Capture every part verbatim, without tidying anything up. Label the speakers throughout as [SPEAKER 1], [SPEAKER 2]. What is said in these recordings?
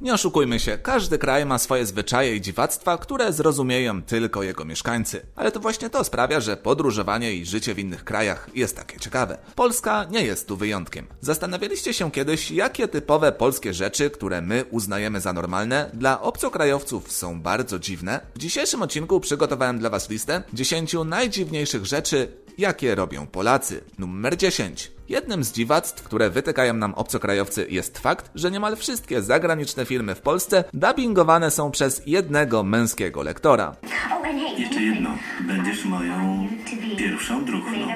[SPEAKER 1] Nie oszukujmy się, każdy kraj ma swoje zwyczaje i dziwactwa, które zrozumieją tylko jego mieszkańcy. Ale to właśnie to sprawia, że podróżowanie i życie w innych krajach jest takie ciekawe. Polska nie jest tu wyjątkiem. Zastanawialiście się kiedyś, jakie typowe polskie rzeczy, które my uznajemy za normalne, dla obcokrajowców są bardzo dziwne? W dzisiejszym odcinku przygotowałem dla Was listę dziesięciu najdziwniejszych rzeczy, jakie robią Polacy. Numer dziesięć. Jednym z dziwactw, które wytykają nam obcokrajowcy, jest fakt, że niemal wszystkie zagraniczne filmy w Polsce dubbingowane są przez jednego męskiego lektora.
[SPEAKER 2] Jeszcze jedno. Będziesz moją pierwszą druhną.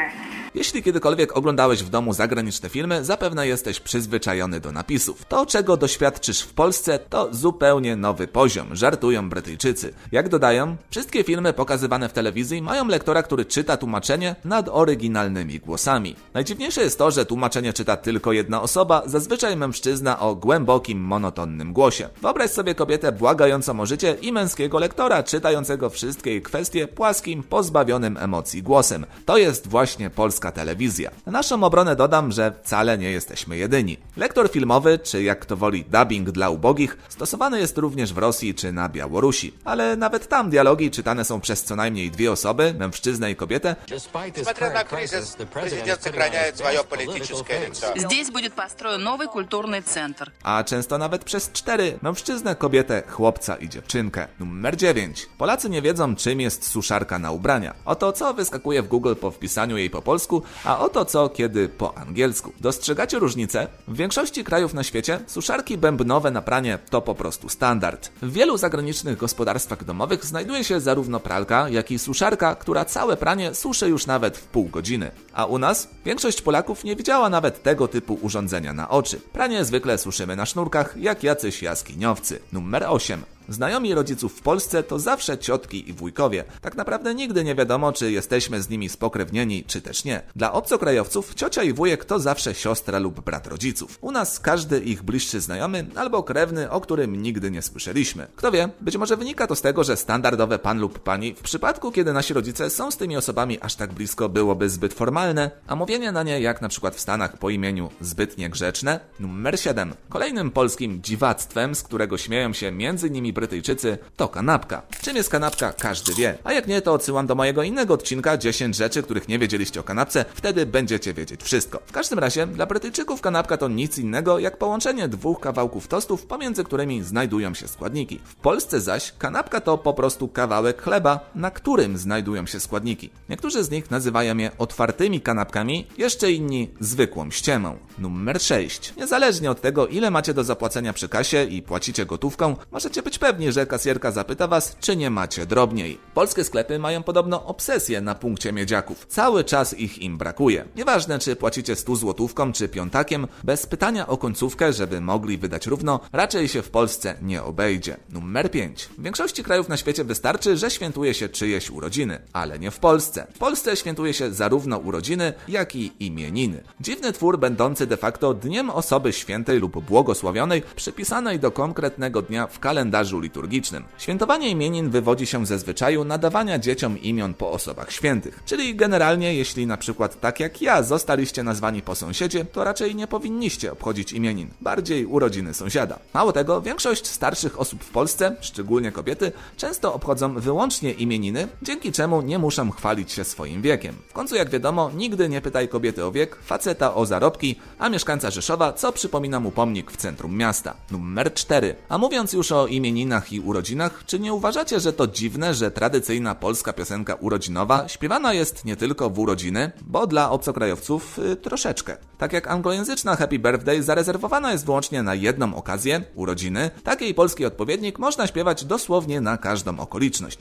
[SPEAKER 1] Jeśli kiedykolwiek oglądałeś w domu zagraniczne filmy, zapewne jesteś przyzwyczajony do napisów. To, czego doświadczysz w Polsce, to zupełnie nowy poziom, żartują Brytyjczycy. Jak dodają, wszystkie filmy pokazywane w telewizji mają lektora, który czyta tłumaczenie nad oryginalnymi głosami. Najdziwniejsze jest to, że tłumaczenie czyta tylko jedna osoba, zazwyczaj mężczyzna o głębokim, monotonnym głosie. Wyobraź sobie kobietę błagającą o życie i męskiego lektora, czytającego wszystkie jej kwestie płaskim, pozbawionym emocji głosem. To jest właśnie polska telewizja. Na naszą obronę dodam, że wcale nie jesteśmy jedyni. Lektor filmowy, czy jak kto woli dubbing dla ubogich, stosowany jest również w Rosji czy na Białorusi. Ale nawet tam dialogi czytane są przez co najmniej dwie osoby, mężczyznę i kobietę.
[SPEAKER 3] Несмотря на кризис, президент сохраняет свое политическое лицо.
[SPEAKER 4] Здесь будет построен новый культурный центр.
[SPEAKER 1] A często nawet przez cztery, mężczyznę, kobietę, chłopca i dziewczynkę. Numer dziewięć. Polacy nie wiedzą, czym jest suszarka na ubrania. Oto co wyskakuje w Google po wpisaniu jej po polsku, a oto co kiedy po angielsku. Dostrzegacie różnicę? W większości krajów na świecie suszarki bębnowe na pranie to po prostu standard. W wielu zagranicznych gospodarstwach domowych znajduje się zarówno pralka, jak i suszarka, która całe pranie suszy już nawet w pół godziny. A u nas większość Polaków nie widziała nawet tego typu urządzenia na oczy. Pranie zwykle suszymy na sznurkach, jak jacyś jaskiniowcy. Numer osiem. Znajomi rodziców w Polsce to zawsze ciotki i wujkowie. Tak naprawdę nigdy nie wiadomo, czy jesteśmy z nimi spokrewnieni, czy też nie. Dla obcokrajowców ciocia i wujek to zawsze siostra lub brat rodziców. U nas każdy ich bliższy znajomy albo krewny, o którym nigdy nie słyszeliśmy. Kto wie, być może wynika to z tego, że standardowe pan lub pani w przypadku, kiedy nasi rodzice są z tymi osobami aż tak blisko, byłoby zbyt formalne, a mówienie na nie, jak na przykład w Stanach po imieniu, zbyt niegrzeczne. Numer siedem. Kolejnym polskim dziwactwem, z którego śmieją się między innymi Brytyjczycy, to kanapka. Czym jest kanapka, każdy wie. A jak nie, to odsyłam do mojego innego odcinka dziesięć rzeczy, których nie wiedzieliście o kanapce, wtedy będziecie wiedzieć wszystko. W każdym razie, dla Brytyjczyków kanapka to nic innego jak połączenie dwóch kawałków tostów, pomiędzy którymi znajdują się składniki. W Polsce zaś kanapka to po prostu kawałek chleba, na którym znajdują się składniki. Niektórzy z nich nazywają je otwartymi kanapkami, jeszcze inni zwykłą ściemą. Numer sześć. Niezależnie od tego, ile macie do zapłacenia przy kasie i płacicie gotówką, możecie być pewni, że kasjerka zapyta was, czy nie macie drobniej. Polskie sklepy mają podobno obsesję na punkcie miedziaków. Cały czas ich im brakuje. Nieważne, czy płacicie stu złotówką, czy piątakiem, bez pytania o końcówkę, żeby mogli wydać równo, raczej się w Polsce nie obejdzie. Numer pięć. W większości krajów na świecie wystarczy, że świętuje się czyjeś urodziny, ale nie w Polsce. W Polsce świętuje się zarówno urodziny, jak i imieniny. Dziwny twór będący de facto dniem osoby świętej lub błogosławionej, przypisanej do konkretnego dnia w kalendarzu liturgicznym. Świętowanie imienin wywodzi się ze zwyczaju nadawania dzieciom imion po osobach świętych. Czyli generalnie, jeśli na przykład tak jak ja zostaliście nazwani po sąsiedzie, to raczej nie powinniście obchodzić imienin, bardziej urodziny sąsiada. Mało tego, większość starszych osób w Polsce, szczególnie kobiety, często obchodzą wyłącznie imieniny, dzięki czemu nie muszą chwalić się swoim wiekiem. W końcu, jak wiadomo, nigdy nie pytaj kobiety o wiek, faceta o zarobki, a mieszkańca Rzeszowa, co przypomina mu pomnik w centrum miasta. Numer cztery. A mówiąc już o imieninach i urodzinach, czy nie uważacie, że to dziwne, że tradycyjna polska piosenka urodzinowa śpiewana jest nie tylko w urodziny, bo dla obcokrajowców yy, troszeczkę. Tak jak anglojęzyczna Happy Birthday zarezerwowana jest wyłącznie na jedną okazję, urodziny, tak jej polski odpowiednik można śpiewać dosłownie na każdą okoliczność.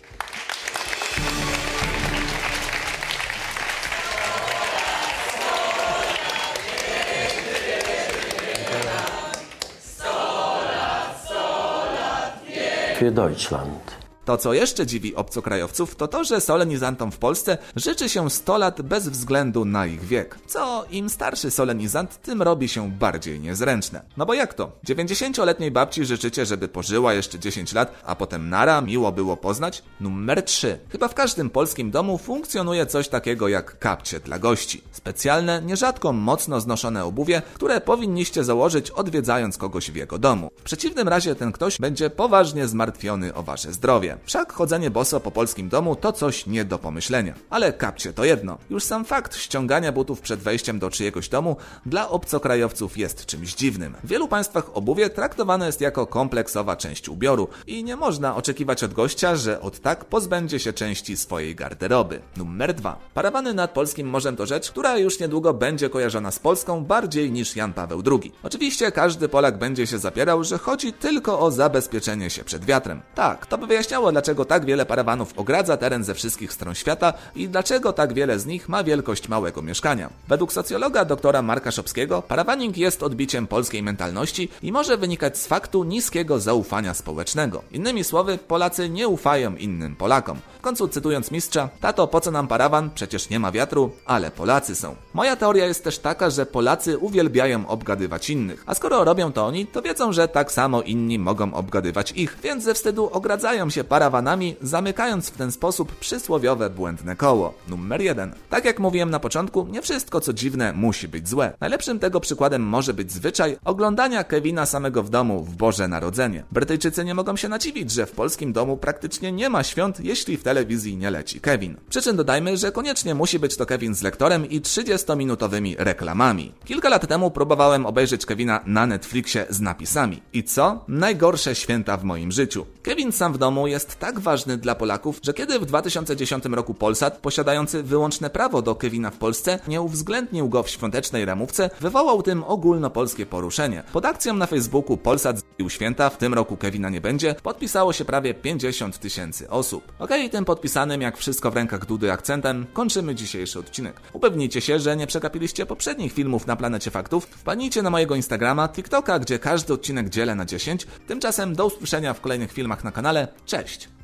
[SPEAKER 5] Für Deutschland.
[SPEAKER 1] To, co jeszcze dziwi obcokrajowców, to to, że solenizantom w Polsce życzy się sto lat bez względu na ich wiek. Co im starszy solenizant, tym robi się bardziej niezręczne. No bo jak to? dziewięćdziesięcioletniej babci życzycie, żeby pożyła jeszcze dziesięć lat, a potem nara, miło było poznać? Numer trzy. Chyba w każdym polskim domu funkcjonuje coś takiego jak kapcie dla gości. Specjalne, nierzadko mocno znoszone obuwie, które powinniście założyć odwiedzając kogoś w jego domu. W przeciwnym razie ten ktoś będzie poważnie zmartwiony o wasze zdrowie. Wszak chodzenie boso po polskim domu to coś nie do pomyślenia. Ale kapcie to jedno. Już sam fakt ściągania butów przed wejściem do czyjegoś domu dla obcokrajowców jest czymś dziwnym. W wielu państwach obuwie traktowane jest jako kompleksowa część ubioru i nie można oczekiwać od gościa, że od tak pozbędzie się części swojej garderoby. Numer dwa. Parawany nad polskim morzem to rzecz, która już niedługo będzie kojarzona z Polską bardziej niż Jan Paweł drugi. Oczywiście każdy Polak będzie się zapierał, że chodzi tylko o zabezpieczenie się przed wiatrem. Tak, to by wyjaśniało, dlaczego tak wiele parawanów ogradza teren ze wszystkich stron świata i dlaczego tak wiele z nich ma wielkość małego mieszkania. Według socjologa doktora Marka Szopskiego parawaning jest odbiciem polskiej mentalności i może wynikać z faktu niskiego zaufania społecznego. Innymi słowy, Polacy nie ufają innym Polakom. W końcu cytując mistrza, tato, po co nam parawan? Przecież nie ma wiatru, ale Polacy są. Moja teoria jest też taka, że Polacy uwielbiają obgadywać innych, a skoro robią to oni, to wiedzą, że tak samo inni mogą obgadywać ich, więc ze wstydu ogradzają się parawanami, zamykając w ten sposób przysłowiowe błędne koło. Numer jeden. Tak jak mówiłem na początku, nie wszystko co dziwne musi być złe. Najlepszym tego przykładem może być zwyczaj oglądania Kevina samego w domu w Boże Narodzenie. Brytyjczycy nie mogą się nadziwić, że w polskim domu praktycznie nie ma świąt, jeśli w telewizji nie leci Kevin. Przy czym dodajmy, że koniecznie musi być to Kevin z lektorem i trzydziestominutowymi reklamami. Kilka lat temu próbowałem obejrzeć Kevina na Netflixie z napisami. I co? Najgorsze święta w moim życiu. Kevin sam w domu jest tak ważny dla Polaków, że kiedy w dwa tysiące dziesiątym roku Polsat, posiadający wyłączne prawo do Kevina w Polsce, nie uwzględnił go w świątecznej ramówce, wywołał tym ogólnopolskie poruszenie. Pod akcją na Facebooku Polsat z***ł święta, w tym roku Kevina nie będzie, podpisało się prawie pięćdziesiąt tysięcy osób. Okej, tym podpisanym jak wszystko w rękach Dudy akcentem kończymy dzisiejszy odcinek. Upewnijcie się, że nie przegapiliście poprzednich filmów na Planecie Faktów, wpadnijcie na mojego Instagrama, TikToka, gdzie każdy odcinek dzielę na dziesięć. Tymczasem do usłyszenia w kolejnych filmach na kanale. Cześć!